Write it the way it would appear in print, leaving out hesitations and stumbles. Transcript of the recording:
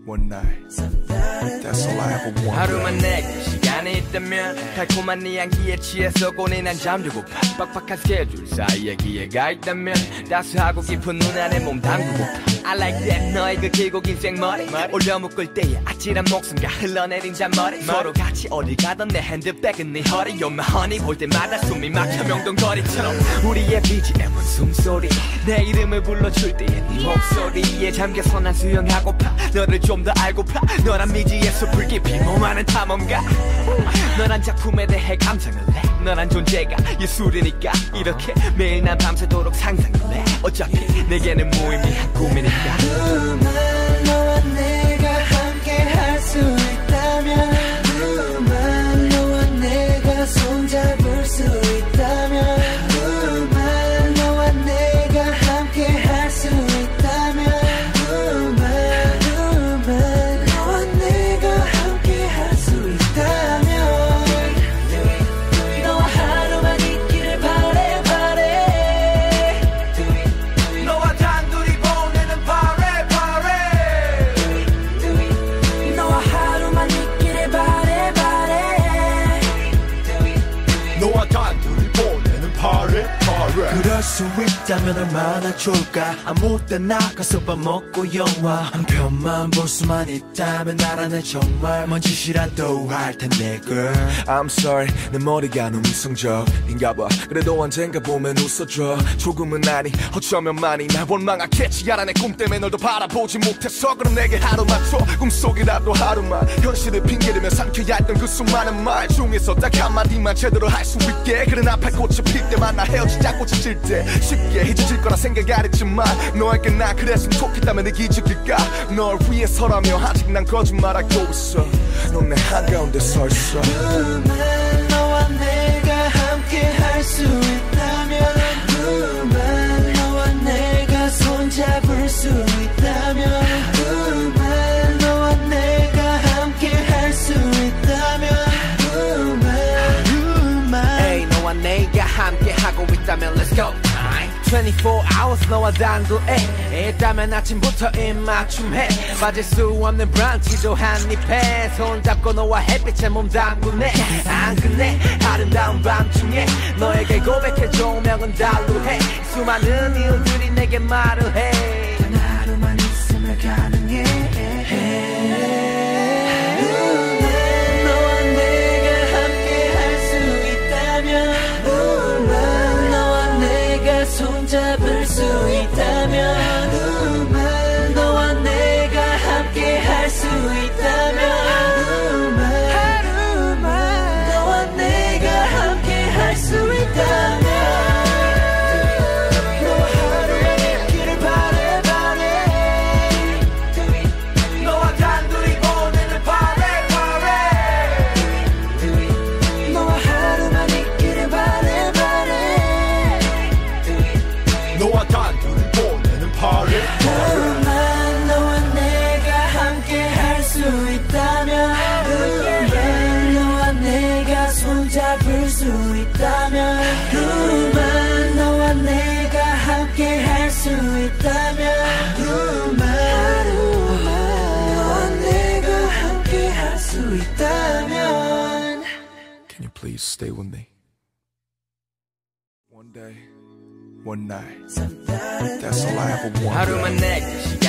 one night. That's all I ever want. 하루만 내게 시간이 있다면 달콤한 네 향기에 취해서 고뇌난 잠들고파. 빡빡한 스케줄 사이에 기회가 있다면 따스하고 깊은 눈 안에 몸 담그고파. I like that 너의 그 길고 긴 생머리 올려 묶을 때의 아찔한 목숨과 흘러내린 잔머리 서로 같이 어딜 가던 내 핸드백은 네 허리 You're my honey 볼 때마다 숨이 막혀 명동거리처럼 우리의 BGM은 숨소리 내 이름을 불러줄 때의 네 목소리에 잠겨서 난 수영하고파 너를 좀 더 알고파 너란 미지의 숲을 깊이 몸하는 탐험가 너란 작품에 대해 감상을 해 너란 존재가 예술이니까 이렇게 매일 난 밤새도록 상상을 해 어차피 내게는 무의미한 꿈이니까 하루만 너와 내가 함께 할 수 있다면 하루만 너와 내가 손잡을 수 있다면 하루만 너와 내가 함께 할 수 있다면 하루만 너와 내가 함께 할 수 있다면 너와 하루만 있기를 바래 너와 단둘이 보내는 파래 너와 하루만 있기를 바래 너와 단둘이 보내는 파래. 그럴 수 있다면 얼마나 좋을까 아무 때나 가서 밥 먹고 영화 한 편만 볼 수만 있다면 나라는 정말 뭔 짓이라도 할 텐데 girl I'm sorry 내 머리가 너무 이성적인가봐 그래도 언젠가 보면 웃어줘 조금은 아니 어쩌면 많이 날 원망하겠지 알아 내 꿈 때문에 널 더 바라보지 못해서 그럼 내게 하루만 줘 꿈속이라도 하루만 현실을 핑계대며 삼켜야 했던 그 수많은 말 중에서 딱 한마디만 제대로 할 수 있게 그래 나팔꽃이 필 때만 나 헤어지자 꽃이 질 때 쉽게 잊어질 거라 생각 안 했지만 너에게 나 그랬으면 좋겠다면 내 기적일까 널 위해서라며 아직 난 거짓말하고 있어 넌 내 한가운데 서 있어 하루만 너와 내가 함께 할 수 있다면 하루만 너와 내가 손잡을 수 있다면 하루만 너와 내가 함께 할 수 있다면 하루만 에이 너와 내가 함께 하고 있다면 Let's go 24 hours 너와 단둘에 있다면 아침부터 입맞춤해 빠질 수 없는 브런치도 한입해 손잡고 너와 햇빛에 몸 담그네 안 끝내 아름다운 밤중에 너에게 고백해 조명은 달루해 수많은 이유들이 내게 말을 해 단 하루만 있으면 가능해 너와 내가 함께 할 수 있다면 너와 내가 손잡을 수 있다면 하루만 너와 내가 함께 할 수 있다면 하루만 너와 내가 함께 할 수 있다면 너와 하루만 있기를 바래 너와 단둘이 보내는 파래 너와 하루만 있기를 바래 너와 단둘이 보내는 파래. 하루만 너와 내가 함께 할 수 있다면 하루만 너와 내가 손잡을 수 있다면 하루만 너와 내가 함께 할 수 있다면 하루만 너와 내가 함께 할 수 있다면 Can you please stay with me? One day, one night. That's all I ever want. 하루만 내게